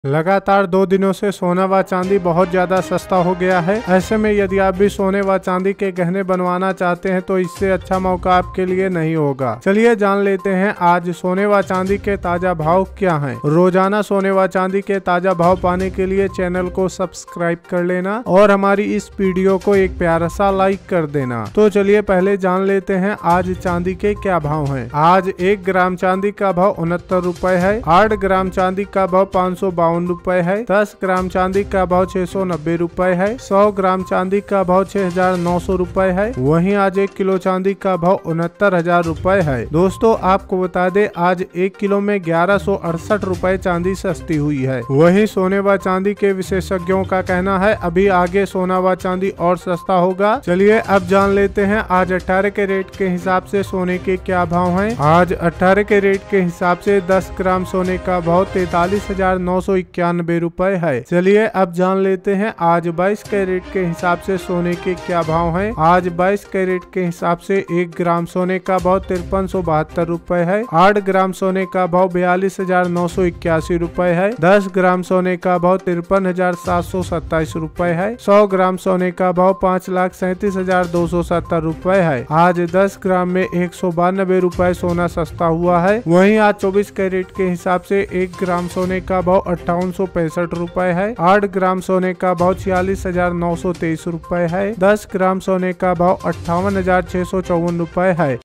लगातार 2 दिनों से सोना व चांदी बहुत ज्यादा सस्ता हो गया है। ऐसे में यदि आप भी सोने व चांदी के गहने बनवाना चाहते हैं तो इससे अच्छा मौका आपके लिए नहीं होगा। चलिए जान लेते हैं आज सोने व चांदी के ताजा भाव क्या हैं। रोजाना सोने व चांदी के ताजा भाव पाने के लिए चैनल को सब्सक्राइब कर लेना और हमारी इस वीडियो को एक प्यारा सा लाइक कर देना। तो चलिए पहले जान लेते हैं आज चांदी के क्या भाव हैं। आज 1 ग्राम चांदी का भाव 69 रुपए है। 8 ग्राम चांदी का भाव 552 रुपए है। 10 ग्राम चांदी का भाव 690 रुपए है। 100 ग्राम चांदी का भाव 6,900 रुपए है। वहीं आज 1 किलो चांदी का भाव 69,000 रुपए है। दोस्तों आपको बता दें आज 1 किलो में 1168 रुपए चांदी सस्ती हुई है। वहीं सोने व चांदी के विशेषज्ञों का कहना है अभी आगे सोना व चांदी और सस्ता होगा। चलिए अब जान लेते हैं आज 18 के रेट के हिसाब से सोने के क्या भाव हैं। आज 18 के रेट के हिसाब से 10 ग्राम सोने का भाव 43,991 रुपए है। चलिए अब जान लेते हैं आज 22 कैरेट के हिसाब से सोने के क्या भाव हैं। आज 22 कैरेट के हिसाब से 1 ग्राम सोने का भाव 5372 रुपए है। 8 ग्राम सोने का भाव 42,981 रुपए है। 10 ग्राम सोने का भाव 53,727 रुपए है। 100 ग्राम सोने का भाव 5,37,270 रुपए है। आज 10 ग्राम में 192 रुपए सोना सस्ता हुआ है। वहीं आज 24 कैरेट के हिसाब से 1 ग्राम सोने का भाव 5865 रुपए है। 8 ग्राम सोने का भाव 46,923 रुपए है। 10 ग्राम सोने का भाव 58,654 रुपए है।